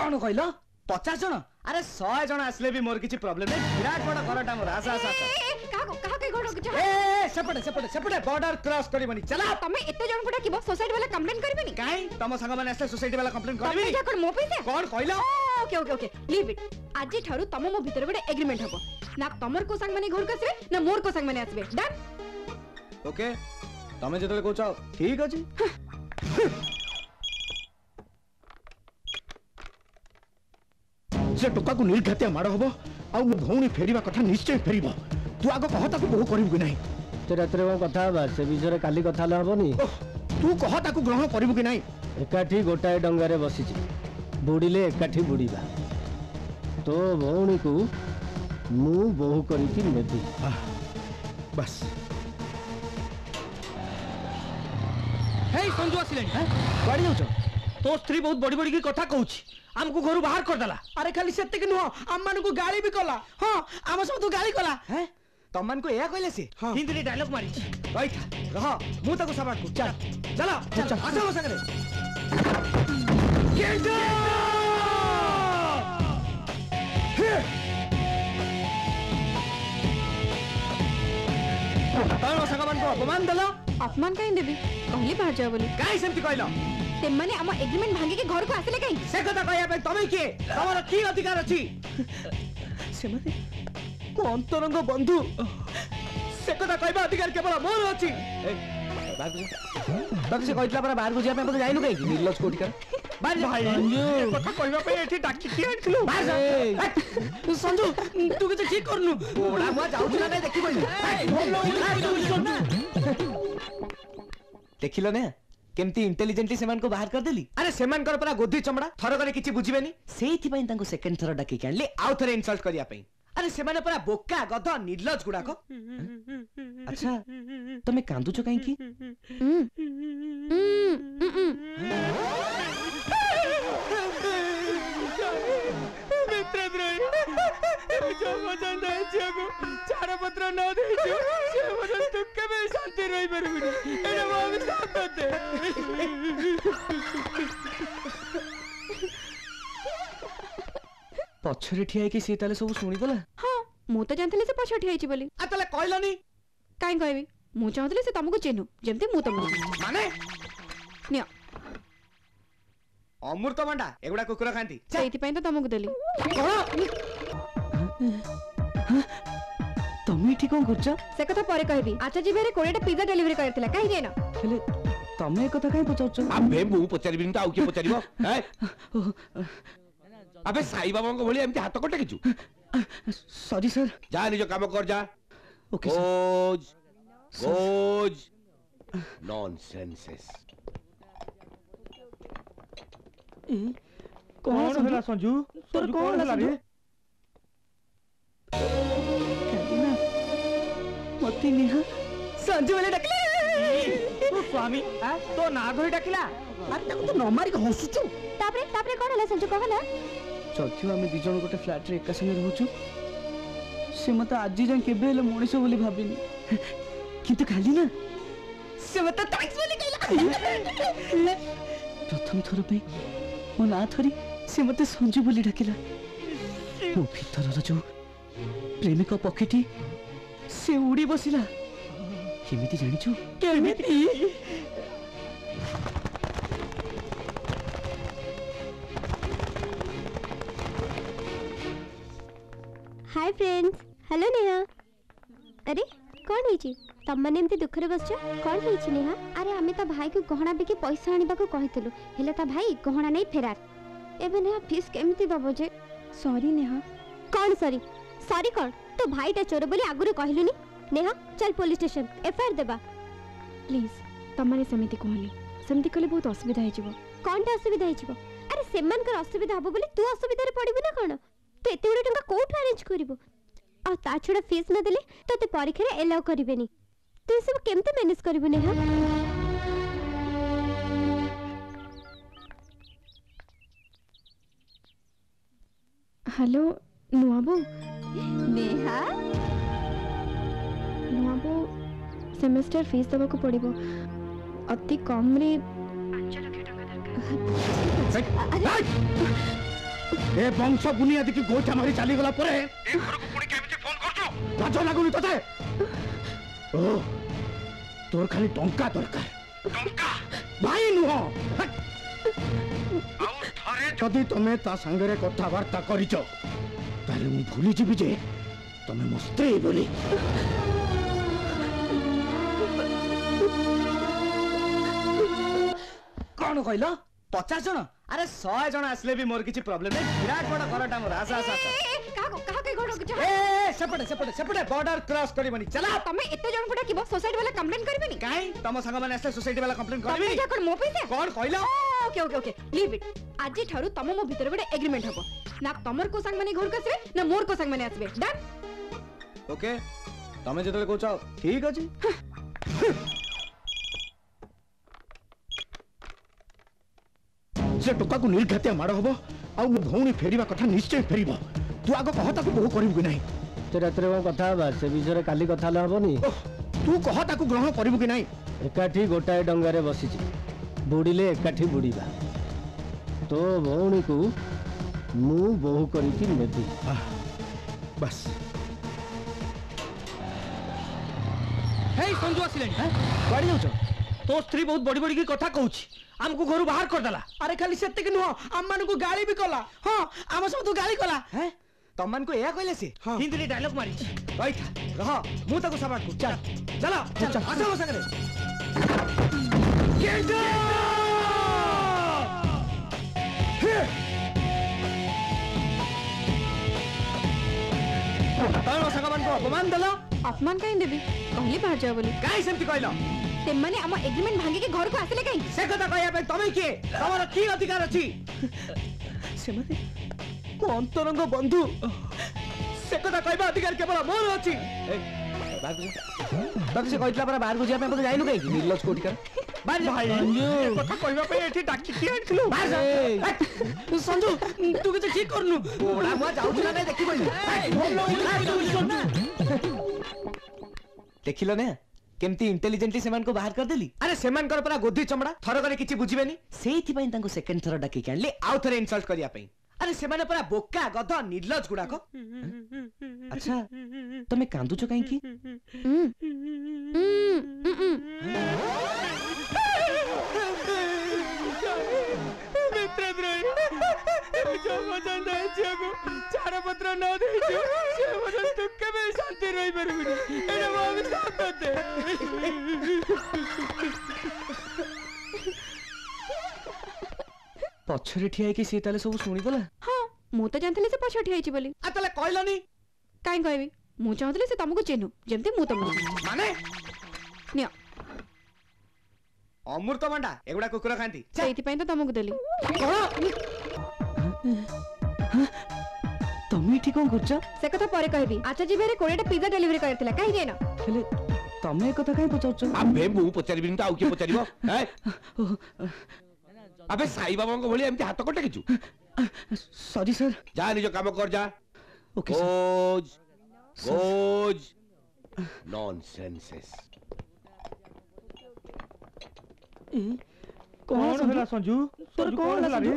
जन कहल 50 जन अरे 100 जन आसले भी मोर किछि प्रॉब्लम नहीं विराट बड़ा घरटा मोर आसा आसा कहा के घर के ए सेपटे बॉर्डर क्रॉस करिबनी चला तमे एते जन कोटा किबो सोसाइटी वाला कंप्लेंट करबेनी काई तम संग माने असले सोसाइटी वाला कंप्लेंट करबी तमे कोन मो पैसे कोन कहला okay okay okay leave it आज ठारू तम मो भीतर गोटे एग्रीमेंट हबो ना तमर को संग माने घर को आसबे ना मोर को संग माने आसबे डन ओके तमे जतले कहू ठीक अछि से टोका को निर्घातिया माड़ हम आ भौणी फेरिबा कथा निश्चय फेरिब तू आग कह ताकू बहु करिबु कि नहीं ते रात्रे को कथा बा से विषय रे काली कथा हबनी तू कह ताकू ग्रहण करिबु कि नहीं एकाठी गोटाए डंगारे बसिछि बुड़ीले एकाठी बुड़ीबा तो भौणी को मु बहु करिति नेबी बस हे संजू आसिले गाड़ी जाउछ तो स्त्री बहुत बड़ी बड़ी की कथा कहूछि हमको घर बाहर कर दला अरे खाली सेते के नुह हम मान को गाली भी कला हां हम सब तो गाली कला हैं तमन को एया कहले से हिंदी रे डायलॉग मारी बैठ रह मु ताको सबाट को चल चल आसा हो संगे गेट तारो संगमन को अपमान दला अपमान काई देबी कहली बाहर जाओ बोली काई सेमती कहलो ते माने हम एग्रीमेंट भांगे के घर को आसले काई से कथा कहया पे तमे के तमरो की अधिकार अछि से माने को अंतरंग बंधु से कथा कहबा अधिकार केवल मोर अछि बाकी से कहतला पर बाहर को जिया पे मते जाइनु काई निर्लज कोठी कर भाई कथा कहबा पे एठी डाकी की आइथिलु तू संजू तू के ठीक करनु ओडा मुआ जाउछला नै देखि देखिलो ने केमती इंटेलिजेंटली सेमान को बाहर कर देली अरे सेमान कर परा गोधी चमड़ा थर करे किछि बुझिबेनी सेहिथि पई तांको सेकंड थर डाकी कानले आउ थरे इंसल्ट करिया पई अरे सेमाने परा बोका गध निर्लज गुडा को अच्छा तमे कांदु छ काई की मित्र द्रोही जो वजन दे छको चार पत्र न दे जो से वजन तू केबे शांति रही परबुनी एने माग साथ दे पछरे ठिया कि से ताले सब सुनी दला हां मु तो जानथले से पछ ठिया छि बोली आ ताले कहलनी काई कहबी मु चाहतले से तुमको चिन्हू जेमते मु तुमको माने निया अमृत मंडा एगुडा कुकुर खांती सेति पई तो तुमको देली तमी ठीक कोन करछ से कथा परे कहबी अच्छा जी बेरे 20 टा पिज्जा डिलीवरी करथिला काई रे ना हेले तमे कथा काई पचाउछ अबे मु पचारिबिन तो आउ के पचारिबो हैं अबे साई बाबा को भली एमती हाथ कोटे किछु सॉरी सर जा निज काम कर जा ओके गोज नॉनसेंसेस कौन होला संजू तोर कौन होला रे मती निहा संजू वाले डकले ओ स्वामी तो ना धोई डकिला अरे तू तो न मारी के हसुचू तापरे कोन होला संजू कहला चौथी आम दिज गोटे फ्लाट रे एका संगे रहूचु से मत आज जाए केबे हेले मनीष बोली भाबिनी किंतु खाली ना से मत टैक्स बोली कहला प्रथम थोर पे मो ना थरी से मत संजू बोली डाकिला मो भीतर जो प्रेमिक पक्षीटी से उड़ी बसिला केमिति जानिछु केमिति हाय फ्रेंड्स हेलो नेहा अरे कौन है तुम मैंने एमती दुखरे बसछ कौन है नेहा अरे आमे ता भाई को गहना बिके पैसा आनिबा को कहितलु हेले ता भाई गहना नहीं फेरार एबे नेहा फीस केमती दबो जे सॉरी नेहा कौन सॉरी सॉरी कौन तो भाई ता चोर बोली आगुरे कहलुनी नेहा चल पुलिस स्टेशन एफआईआर देबा प्लीज तमने समिति कहनी समिति कले बहुत असुविधा हे जीवो कौन ता असुविधा हे जीवो अरे सेमान कर असुविधा हबो बोली तू असुविधा रे पड़िबी ना कोन तो एते गुडे टंका कोठ अरेंज करिवो आ ता छडा फीस न देले तो ते परीक्षा रे एलाउ करिवेनी तू सब केमते मैनेज करिवो नेहा हेलो नुआबो नेहा नुआबो सेमेस्टर फीस दबा को पड़िबो अति कम रे 5 लाख टका दरकार ए वंश बुनियादी की गोइठा मारी चली गला परे ए घर को पुणी केमिति फोन करछो लाज लागुनी तते ओ तोर खाली टंका दरकार टंका भाई नुह आउ थरे जदी तमे ता संगरे कथा वार्ता करिचो ताले मु भूली जिबि जे तमे मो स्त्री बोली कौन कहल 50 जन अरे 100 जन आसले भी मोर किछि प्रॉब्लम नै विराट बड़ा घरटा मोर आशा आशा कहा के घर ए सेपटे सेपटे सेपटे बॉर्डर क्रॉस करिबनी चला तमे एते जन कोटा किबो सोसाइटी वाला कंप्लेंट करबेनी काई तम संग माने आसे सोसाइटी वाला कंप्लेंट करबी तमे कोन मो पैसे कौन कहल okay okay okay leave it आज ठारू तम मो भीतर गोटे एग्रीमेंट हबो ना तमर को संग माने घर कसबे ना मोर को संग माने आसबे डन ओके तमे जतले कहू ठीक अछि से टोका को निर्घातिया माड़ हबो आ भौणी फेरिबा कथा निश्चय फेरिबो तू आगो कहता को बहु करिबु कि नाही ते रात्रे को कथा बा से विषय काली कथा ल हबनी तू कहता को ग्रहण करिबु कि नाही एकाठी गोटाए डंगारे बसिछि बुड़ीले एकाठी बुड़ीबा तो भौणी को मु बहु करिति नेबी बस हे संजू आसिलेन गाड़ी जाउछ तो स्त्री बहुत बड़ी बड़ी की कथा कहूची हमको घर बाहर कर दला अरे खाली सेते के नुह हम मान को गाली भी कला हां हम सब तो गाली कला हैं तम मान को एया कहले से हिंदी डायलॉग मारी बैठ रह मु तको सबाट को चल चलो चल आसा हो संगे गेट तारो संगमान को अपमान दला अपमान काई देबी कहली बाहर जाओ बोली काई सेमती कहलो ते माने हम एग्रीमेंट भांगे के घर को आसले काई से कथा कहया पे तमे के तमरो की अधिकार अछि से माने को अंतरंग बंधु से कथा कहबा अधिकार केवल मोर अछि बाबू से कहतला पर बाहर को जिया पे मते जाइनु काई निर्लज कोठी कर बाहर जा कथा कहबा पे एठी डाकी की आइलु बाहर जा संजू तू के ठीक करनु ओडा म जाउ ना नहीं देखि बोल देखिलो ने केमती इंटेलिजेंटली सेमान को बाहर कर देली अरे सेमान कर परा गोधी चमड़ा थर करे किछि बुझिबेनी सेहिथि पई तांको सेकंड थर डाकी कानले आउ थरे इंसल्ट करिया पई अरे सेमाने परा बोका गध निर्लज गुडा को अच्छा तमे कांदुचो काई की मित्रद्रोही जो वजन दे छियाको चार पत्र न देछु से वजन दुख में शांति रही परबुनी एने मग साथ दे पछरे ठिया कि सी ताले सब सुनी दला हां मु तो जानथले से पछ ठिया छि बोली आ ताले कहलनी काई कहबी मु चाहथले से तुमको चिन्हु जेमते मु तुमको माने नियो अमृत भंडा एगुडा कुकुर खांती सेहिथि पई तो तुमको देली तमे ठीक कोन करछ से कथा परे कहबी अच्छा जी बेरे 20 टा पिज्जा डिलीवरी करथिला काई जेना हेले तमे कथा काई पचाउछ अबे मु पचारिबिन त आउ के पचारिबो हैं अबे साई बाबा को भली एमती हाथ कटे किछु सॉरी सर जा निजो काम कर जा ओके गोज गोज नॉनसेंसेस कौन होला संजू तोर कौन होला रे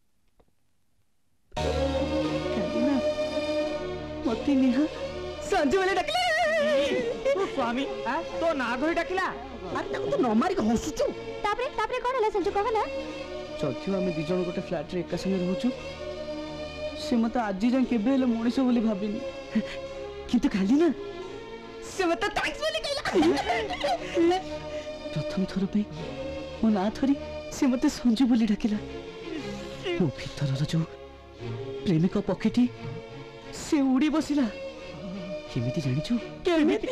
मती निहा संजू वाले डकले तो स्वामी तो ना धोई डकला अरे ताको तो न मारी के हसुचु तापरे कोन होला संजू कहला चौथी आम दिज गोटे फ्लाट रे एका संगे रहूचु से मत आज जाए केबे हेले मनीष बोली भाबिनी किंतु खाली ना से मत टैक्स बोली कहला प्रथम थर पे मो ना थरी से मत संजू बोली डाकिला मो भीतर जो प्रेमिक पक्षीटी से उड़ी बसिला केमिति जानिछु केमिति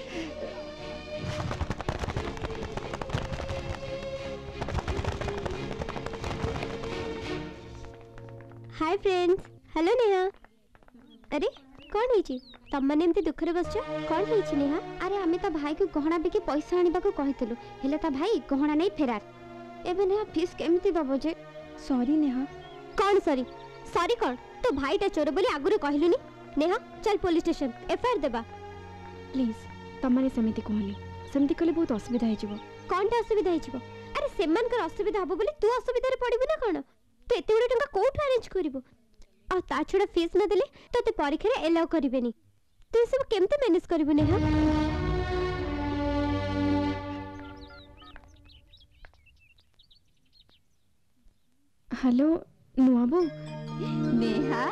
हाय फ्रेंड्स हेलो नेहा अरे कौन है तम मैंने एमती दुख रे बसछ कौन है नेहा अरे आमे ता भाई को गहना बिकी पैसा आनिबा को कहितलु हेले ता भाई गहना नहीं फेरार एबे नेहा फीस केमती दबो जे सॉरी नेहा कौन सॉरी सॉरी कौन तो भाई ता चोर बोली आगुरे कहलुनी नेहा चल पुलिस स्टेशन एफआईआर देबा प्लीज तमाने समिति कहनी समिति कले बहुत असुविधा है जीवो कौन ता असुविधा है जीवो अरे सेमान कर असुविधा हबो बोली तू असुविधा रे पड़िबो ना कोन तू एते बडे टंका कोठ अरेंज करबो आ ता छड़ा फीस न देले तते परीक्षा रे एलाउ करिवेनी तू सब केमते मैनेज करबु नेहा हेलो नुआबो नेहा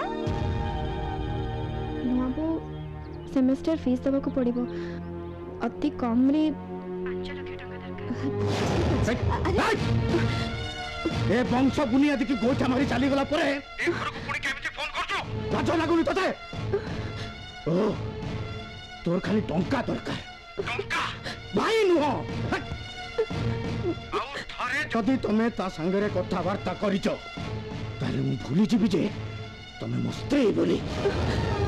नुआबो सेमेस्टर फीस दबा को पड़िबो अति कम रे 5 लाख टका ए वंश बुनियादी की गोइठा मारी चली गला परे ए घर को पुणी केमिति फोन करछु लाज लागुनी तते ओ तोर खाली टंका दरकार भाई नुह जदि तमे ता संगरे कथावार्ता करिच ताले मु भूली जीवी जे तमे मो स्त्री बोली